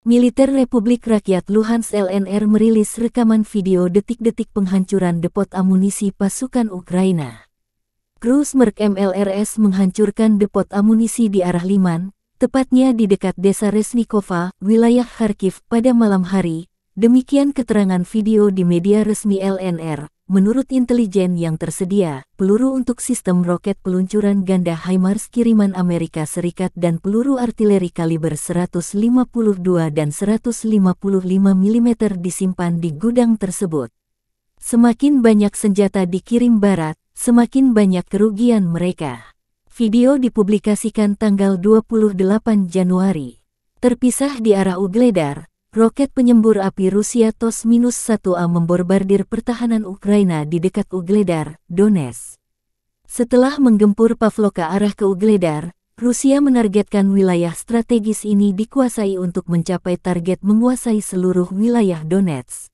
Militer Republik Rakyat Luhansk (LNR) merilis rekaman video detik-detik penghancuran depot amunisi pasukan Ukraina. Kru Smerk MLRS menghancurkan depot amunisi di arah Liman, tepatnya di dekat desa Resnikova, wilayah Kharkiv pada malam hari. Demikian keterangan video di media resmi LNR. Menurut intelijen yang tersedia, peluru untuk sistem roket peluncuran ganda HIMARS kiriman Amerika Serikat dan peluru artileri kaliber 152 dan 155 mm disimpan di gudang tersebut. Semakin banyak senjata dikirim Barat, semakin banyak kerugian mereka. Video dipublikasikan tanggal 28 Januari. Terpisah di arah Ugledar, roket penyembur api Rusia TOS-1A membombardir pertahanan Ukraina di dekat Ugledar, Donetsk. Setelah menggempur Pavlovka arah ke Ugledar, Rusia menargetkan wilayah strategis ini dikuasai untuk mencapai target menguasai seluruh wilayah Donetsk.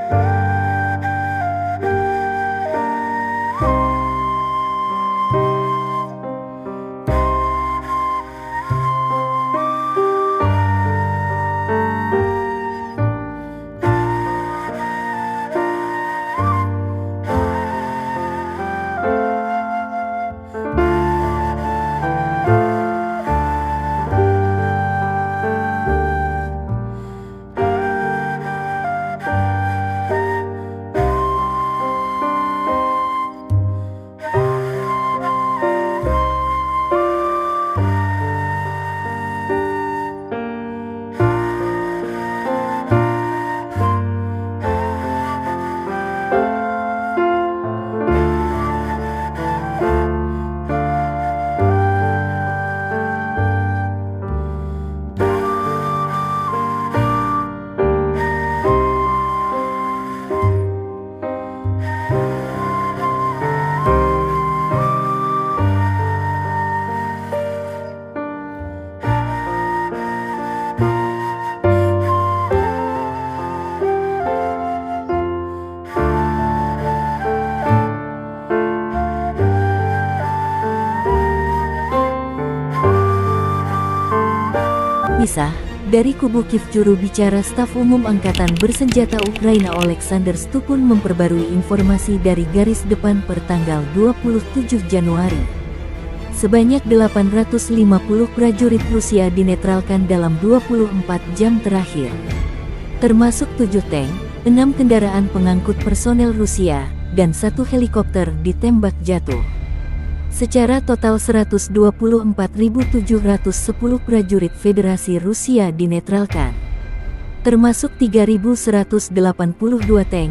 Kisah dari kubu Kiev, juru bicara staf umum Angkatan Bersenjata Ukraina Oleksandr Stupun memperbarui informasi dari garis depan per tanggal 27 Januari. Sebanyak 850 prajurit Rusia dinetralkan dalam 24 jam terakhir. Termasuk 7 tank, 6 kendaraan pengangkut personel Rusia, dan 1 helikopter ditembak jatuh. Secara total 124.710 prajurit Federasi Rusia dinetralkan, termasuk 3.182 tank,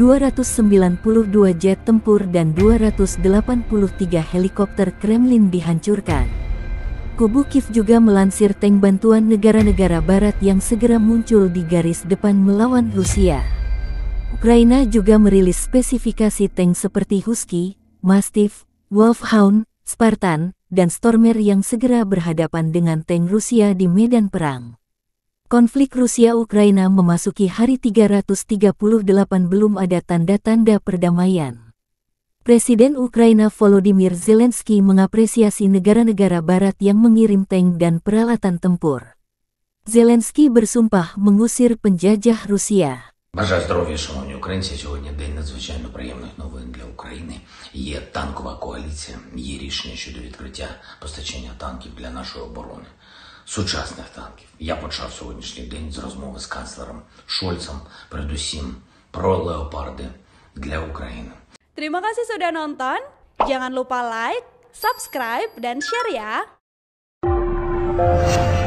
292 jet tempur dan 283 helikopter Kremlin dihancurkan. Kubu Kiev juga melansir tank bantuan negara-negara barat yang segera muncul di garis depan melawan Rusia. Ukraina juga merilis spesifikasi tank seperti Husky, Mastiff, Wolfhound, Spartan, dan Stormer yang segera berhadapan dengan tank Rusia di medan perang. Konflik Rusia-Ukraina memasuki hari 338, belum ada tanda-tanda perdamaian. Presiden Ukraina Volodymyr Zelensky mengapresiasi negara-negara barat yang mengirim tank dan peralatan tempur. Zelensky bersumpah mengusir penjajah Rusia. Бажаю здоров'я, шановні українці. Сьогодні день надзвичайно приємних новин для України. Є танкова коаліція, є рішення щодо відкриття постачання танків для нашої оборони. Сучасних танків. Я почав сьогоднішній день з розмови з канцлером Шольцем, передусім про леопарди для України. Terima kasih sudah nonton. Jangan lupa like, subscribe, dan share ya.